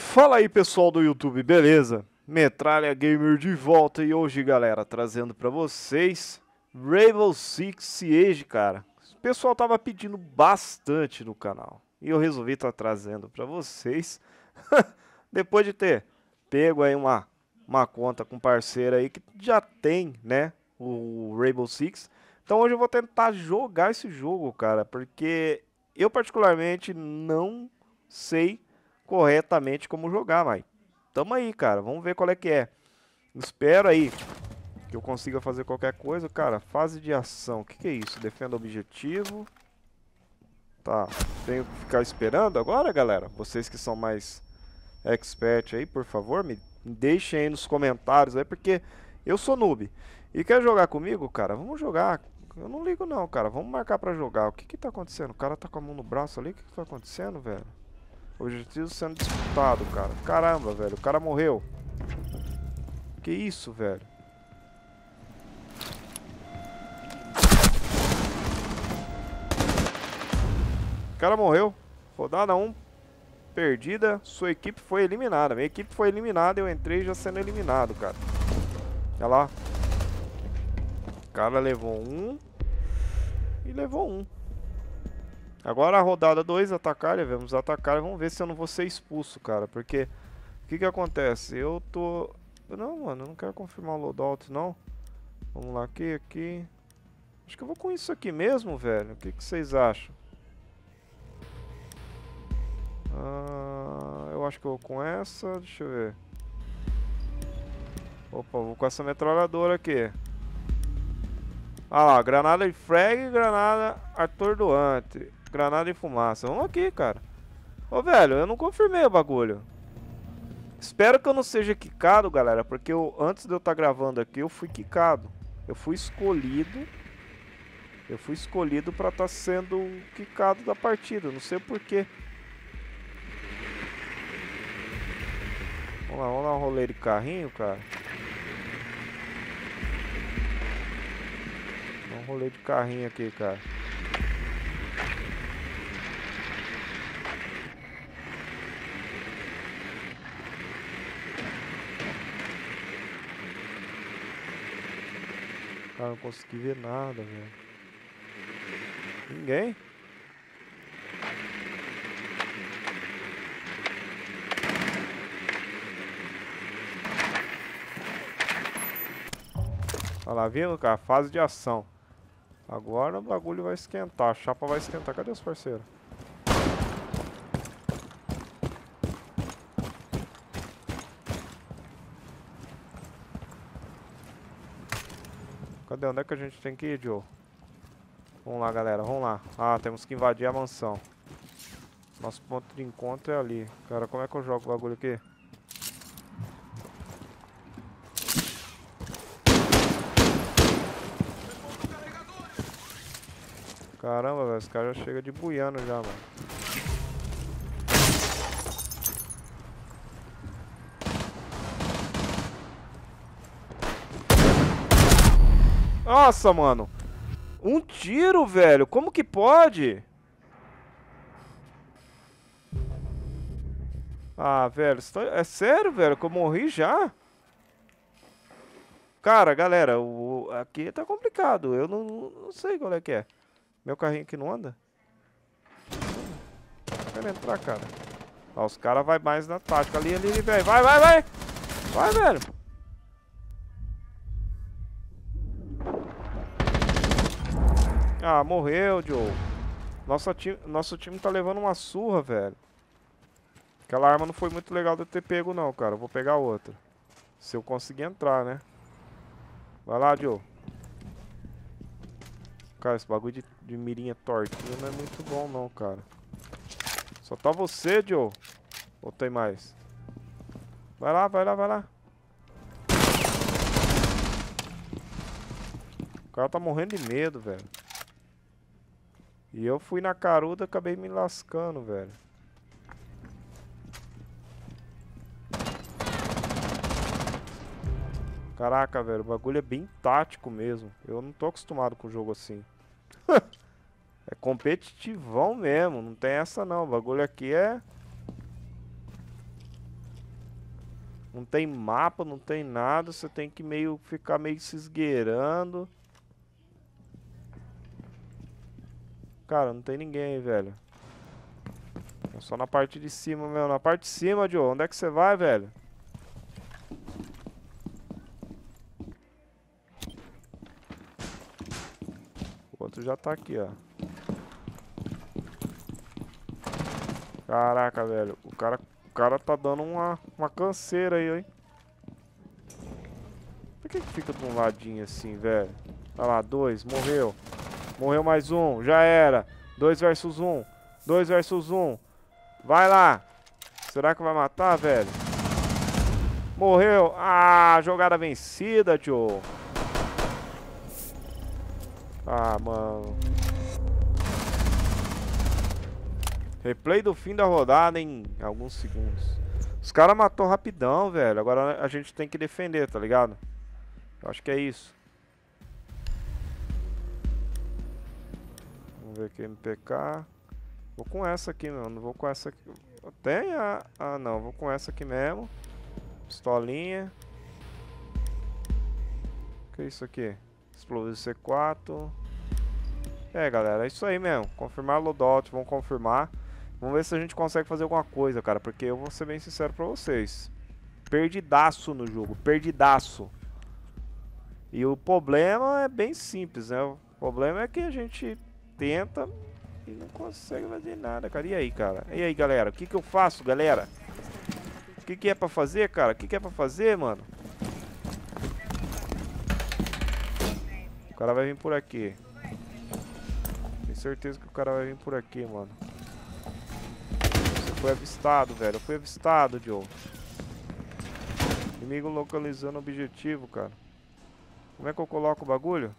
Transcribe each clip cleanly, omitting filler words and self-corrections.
Fala aí pessoal do YouTube, beleza? Metralha Gamer de volta e hoje galera, trazendo pra vocês Rainbow Six Siege, cara. O pessoal tava pedindo bastante no canal e eu resolvi estar trazendo pra vocês. Depois de ter pego aí uma conta com parceiro aí que já tem, né, o Rainbow Six. Então hoje eu vou tentar jogar esse jogo, cara, porque eu particularmente não sei corretamente como jogar, mas tamo aí, cara. Vamos ver qual é que é. Espero aí que eu consiga fazer qualquer coisa, cara. Fase de ação. O que que é isso? Defenda o objetivo. Tá. Tenho que ficar esperando agora, galera? Vocês que são mais expert aí, por favor, me deixem aí nos comentários aí, porque eu sou noob. E quer jogar comigo, cara? Vamos jogar. Eu não ligo não, cara. Vamos marcar pra jogar. O que que tá acontecendo? O cara tá com a mão no braço ali. O que que tá acontecendo, velho? Objetivo sendo disputado, cara. Caramba, velho. O cara morreu. Que isso, velho? O cara morreu. Rodada 1. Perdida. Sua equipe foi eliminada. Minha equipe foi eliminada. Eu entrei já sendo eliminado, cara. Olha lá. O cara levou um. E levou um. Agora a rodada 2, atacar. Devemos atacar. Vamos ver se eu não vou ser expulso, cara. Porque o que que acontece? Eu tô... Não, mano, eu não quero confirmar o loadout, não. Vamos lá, aqui. Acho que eu vou com isso aqui mesmo, velho. O que que vocês acham? Eu acho que eu vou com essa. Deixa eu ver. Opa, vou com essa metralhadora aqui. Ah lá, granada de frag e granada atordoante. Granada de fumaça. Vamos aqui, cara. Ô, velho, eu não confirmei o bagulho. Espero que eu não seja quicado, galera, porque antes de eu estar gravando aqui, eu fui quicado. Eu fui escolhido para estar sendo quicado da partida, não sei porquê. Vamos dar um rolê de carrinho, cara. Dá um rolê de carrinho aqui, cara. Cara, não consegui ver nada, velho. Ninguém? Olha lá, viu, cara? Fase de ação. Agora o bagulho vai esquentar. A chapa vai esquentar. Cadê os parceiros? Cadê? Onde é que a gente tem que ir, Joe? Vamos lá, galera. Vamos lá. Ah, temos que invadir a mansão. Nosso ponto de encontro é ali. Cara, como é que eu jogo o bagulho aqui? Caramba, velho. Esse cara já chega de buiano já, mano. Nossa, mano. Um tiro, velho. Como que pode? Ah, velho. É sério, velho? Que eu morri já? Cara, galera. Aqui tá complicado. Eu não sei qual é que é. Meu carrinho aqui não anda? Não quero entrar, cara. Ó, os caras vai mais na tática. Ali, velho. Vai! Vai, velho. Ah, morreu, Joe. Nosso time tá levando uma surra, velho. Aquela arma não foi muito legal de eu ter pego, não, cara. Eu vou pegar outra. Se eu conseguir entrar, né? Vai lá, Joe. Cara, esse bagulho de mirinha tortinha não é muito bom, não, cara. Só tá você, Joe. Ou tem mais? Vai lá. O cara tá morrendo de medo, velho. E eu fui na caruda, acabei me lascando, velho. Caraca, velho, o bagulho é bem tático mesmo. Eu não tô acostumado com jogo assim. É competitivão mesmo, não tem essa não. O bagulho aqui é Não tem mapa, não tem nada. Você tem que ficar meio se esgueirando. Cara, não tem ninguém aí, velho. É só na parte de cima, meu. Na parte de cima, Joe. Onde é que você vai, velho? O outro já tá aqui, ó. Caraca, velho. O cara tá dando uma canseira aí, hein? Por que fica de um ladinho assim, velho? Olha lá, 2, morreu. Morreu mais um, já era. 2 versus 1. 2 versus 1. Vai lá. Será que vai matar, velho? Morreu. Ah, jogada vencida, Joe. Ah, mano. Replay do fim da rodada em alguns segundos. Os caras matou rapidão, velho. Agora a gente tem que defender, tá ligado? Eu acho que é isso. Vamos ver aqui, MPK. Vou com essa aqui, meu. Não vou com essa aqui. Tem a... Ah, não. Vou com essa aqui mesmo. Pistolinha. O que é isso aqui? Explosivo C4. É, galera. É isso aí mesmo. Confirmar loadout. Vamos confirmar. Vamos ver se a gente consegue fazer alguma coisa, cara. Porque eu vou ser bem sincero pra vocês. Perdidaço no jogo. Perdidaço. E o problema é bem simples, né? O problema é que a gente tenta e não consegue fazer nada, cara. E aí, cara? E aí, galera? O que que eu faço, galera? O que que é pra fazer, cara? O que que é pra fazer, mano? O cara vai vir por aqui. Tenho certeza que o cara vai vir por aqui, mano. Você foi avistado, velho. Eu fui avistado, Joe. Inimigo localizando o objetivo, cara. Como é que eu coloco o bagulho?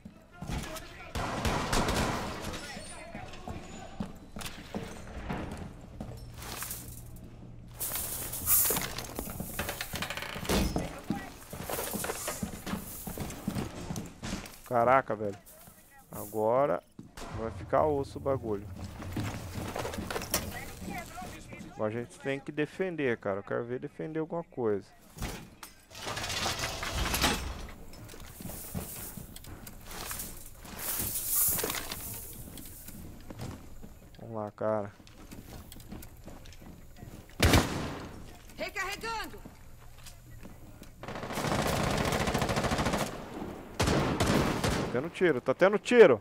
Caraca, velho. Agora vai ficar osso o bagulho. Agora a gente tem que defender, cara. Eu quero ver defender alguma coisa. Vamos lá, cara. Recarregando! Tá tendo tiro, tá tendo tiro!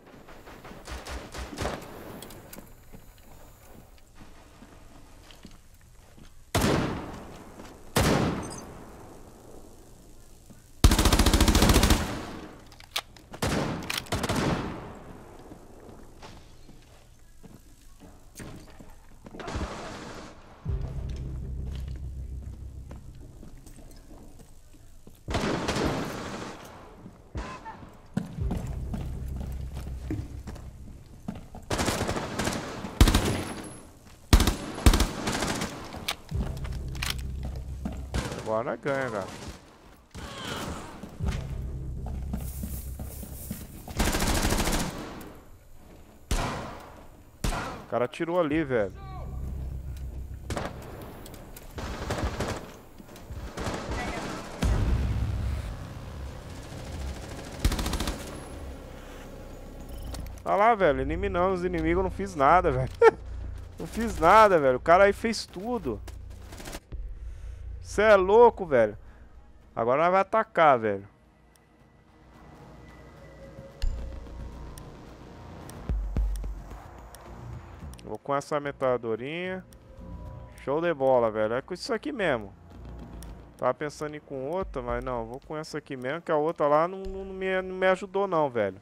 Agora ganha, cara. O cara atirou ali, velho. Olha lá, velho. Eliminando os inimigos, eu não fiz nada, velho. Não fiz nada, velho. O cara aí fez tudo. Você é louco, velho. Agora nós vamos atacar, velho. Vou com essa metralhadorinha. Show de bola, velho. É com isso aqui mesmo. Tava pensando em ir com outra, mas não. Vou com essa aqui mesmo, que a outra lá não me ajudou não, velho.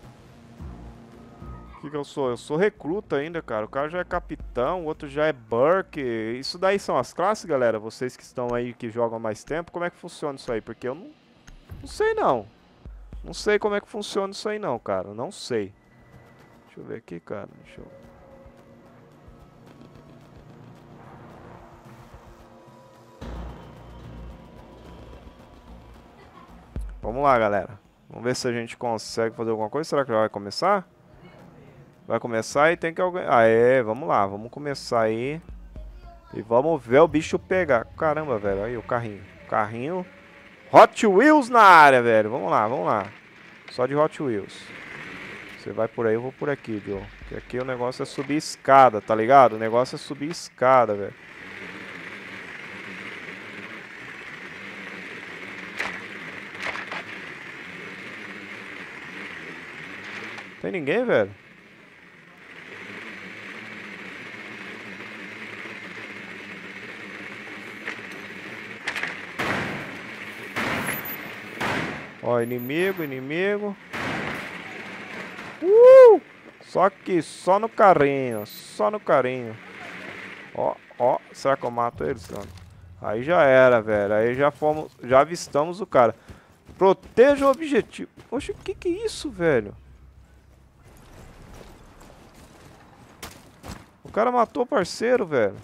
O que eu sou? Eu sou recruta ainda, cara. O cara já é capitão, o outro já é Burke. Isso daí são as classes, galera? Vocês que estão aí, que jogam há mais tempo, como é que funciona isso aí? Porque eu não sei não. Não sei como é que funciona isso aí não, cara. Não sei. Deixa eu ver aqui, cara. Deixa eu... Vamos lá, galera. Vamos ver se a gente consegue fazer alguma coisa. Será que já vai começar? Vai começar e tem que alguém... Ah, é. Vamos lá. Vamos começar aí. E vamos ver o bicho pegar. Caramba, velho. Aí o carrinho. Carrinho. Hot Wheels na área, velho. Vamos lá, vamos lá. Só de Hot Wheels. Você vai por aí, eu vou por aqui, Joe. Porque aqui o negócio é subir escada, tá ligado? O negócio é subir escada, velho. Tem ninguém, velho? Ó, inimigo, inimigo. Só que só no carrinho, só no carrinho. Ó, ó, será que eu mato eles? Não. Aí já era, velho. Aí já fomos, já avistamos o cara. Proteja o objetivo. Oxe, que é isso, velho? O cara matou o parceiro, velho.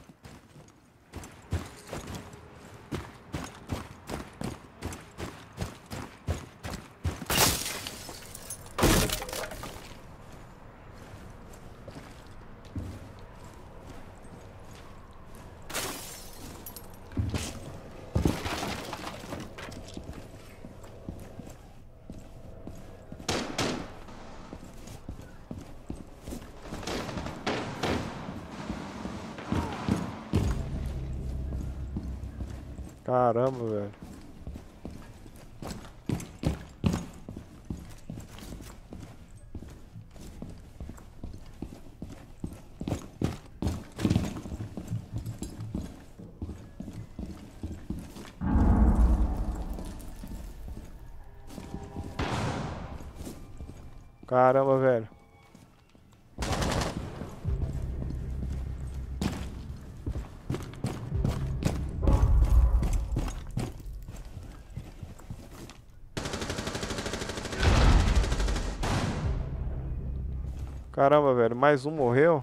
Caramba, velho. Caramba, velho. Caramba, velho, mais um morreu.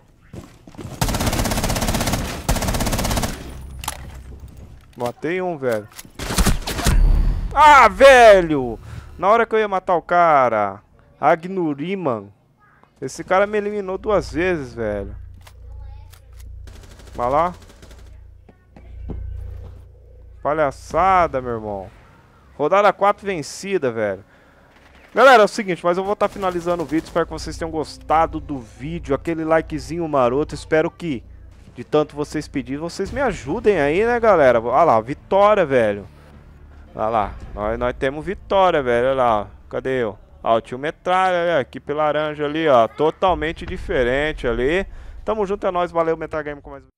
Matei um, velho. Ah, velho! Na hora que eu ia matar o cara, Agnuriman. Esse cara me eliminou 2 vezes, velho. Vai lá. Palhaçada, meu irmão. Rodada 4 vencida, velho. Galera, é o seguinte, mas eu vou estar finalizando o vídeo. Espero que vocês tenham gostado do vídeo. Aquele likezinho maroto. Espero que, de tanto vocês pedirem, vocês me ajudem aí, né, galera? Olha lá, vitória, velho. Olha lá, nós temos vitória, velho. Olha lá, cadê eu? Ó, o tio Metralha, equipe laranja ali, ó. Totalmente diferente ali. Tamo junto, é nóis. Valeu, Metal Game com mais um.